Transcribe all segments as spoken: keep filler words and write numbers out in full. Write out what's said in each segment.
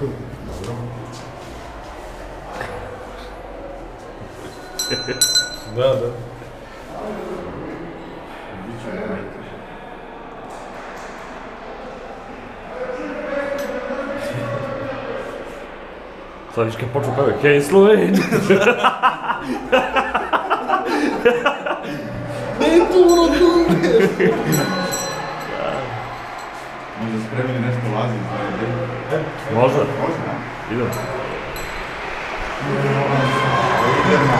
Da, da. Sad viš kad počnu pevaju, hej Slovenija! Neturo Dumeš! Možda spremili nešto lazim za ideju? Možda? Možda, da? Idemo. Idemo.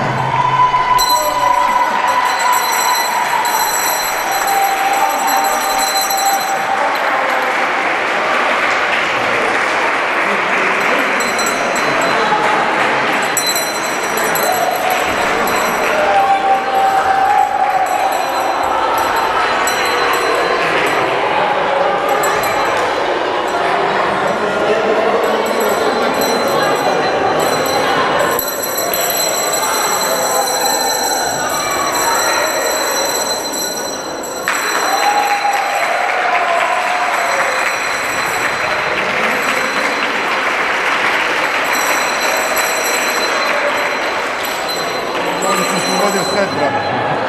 Set, brate.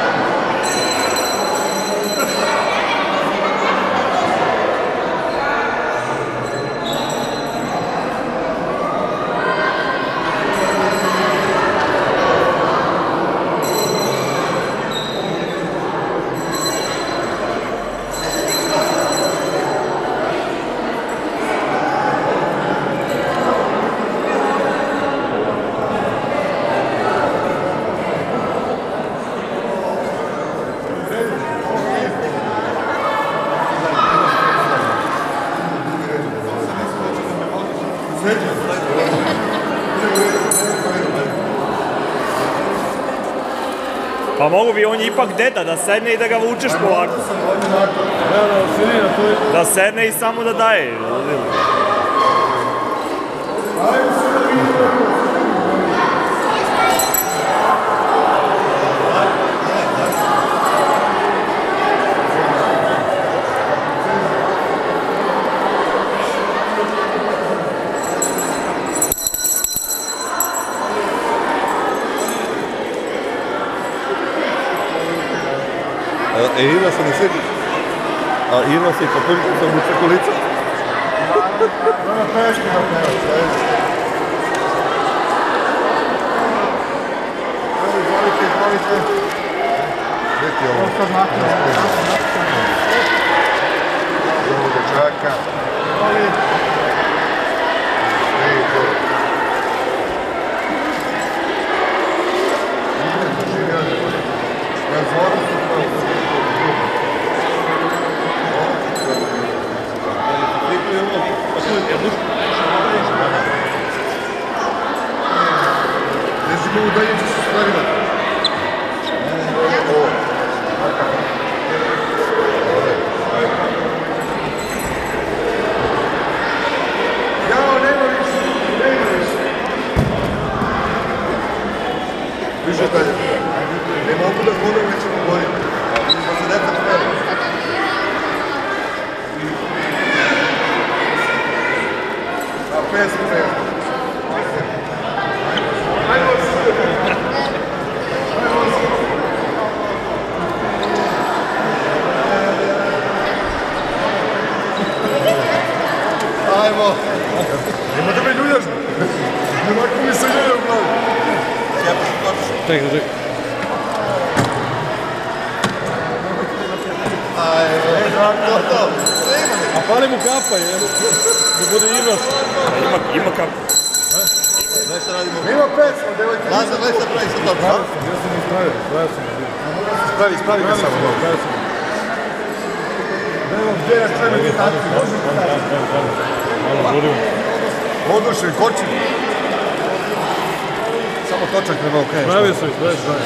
Pa mogu bi, on je ipak deda, da sedne i da ga vučeš polako. Da sedne i samo da daje. E, Ina se ne sjeti. A Ina se i po prvi put sam u čekolica. Ono teško da peva, sljedeći. Evo, izvolite, izvolite. Vidite ovo. Ovo sad nakon. Ovo dečaka. Vidite. Ja zvorim se to. Nećemo udaljiti se stvarima. Ovo. Jao, nema više, nema više. Više dalje. Ne mogu da hodam, nećemo goriti. Pa se deta pojeli. A pesma, pesma. Ajmo se. Ajmo. Nema da me ljuljaš. Nema ko mi se ljulja u glavi. Sjepa se točiš. Čekaj, čekaj. Ajmo. To, to. A pali mu kapa, je. Da bude Inos. Ima, ima kapu. Daj se radimo. Ima pesma, devojka. Lazar, daj se pravi sa točkom. Ja sam ispravio, ispravio sam. Spravi, spravi ga samo. Ispravio sam. Evo, gdje ja sve meditaciju, možem meditaciju. Malo žurim. Odušen, kočim. Samo točak treba okrenuti. Ispravio sam, ispravio sam.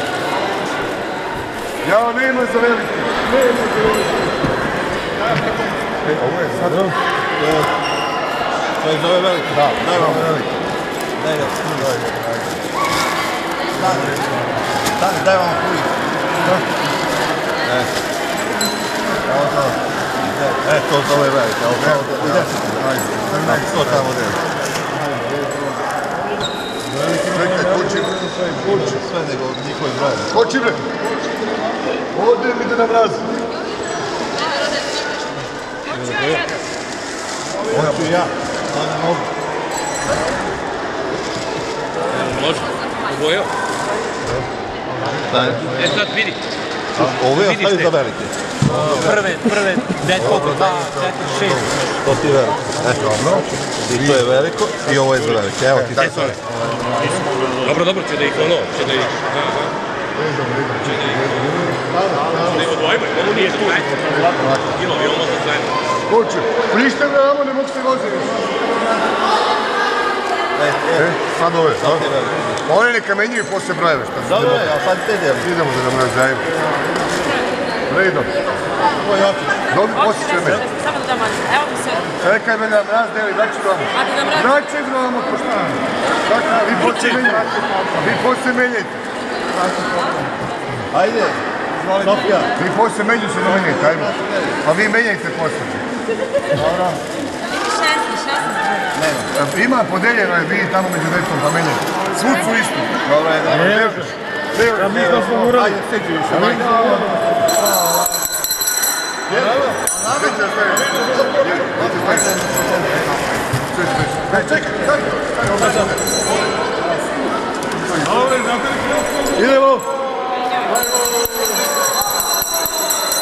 Jao, nema za veliki. Nema za veliki. E, ovo je sad... To je za ove velike. Da, daj vam veliki. Daj ga. Stani, stani, daj vam kuj. E. Evo to. E, to za ove velike. Evo to. Ide. Ajde. To tamo gdje. broja nego njihovi broja. Hoći bre. Ovdje mi ide na mraz. Hoću ja, ali ne mogu. Može, ubojio. E sad vidi. Ovo je ostavi za velike. Prve, prve, devet, koliko, dva, četiri, šest. To ti je veliko. I to je veliko i ovo je za velike. Evo ti sad. Dobro, dobro, će da ih ono, će da ih... Će da ih... Ne odvojimo, ovo nije tu. Kilovi, ovo za zajedno. Hoće. Prište me, amo, ne mogu se voziti. E, sad ove. Oni neka menjuju poslije brojeve. Dobro je, a sad te djeli. Idemo da nam razajemo. Redom. Ovo je oči. Dobri posjećaj me. Samo da dam, evo mi se. Čekaj me da mraz deli, daću vam. Ajde da mraz. Daću vam, pošto. Dakle, vi poslije menjajte. Vi poslije menjajte. Ajde, Sofija. Vi poslije menju se da menjajte, ajmo. Pa vi menjajte poslije. Dobro. šesnaest, šesnaest. Ima podeljeno je, vi tamo među decom pa menjajte. Svud su isti. Dobro je, dobro. Ja mi što smo morali. Ajde, seđi više. Idemo.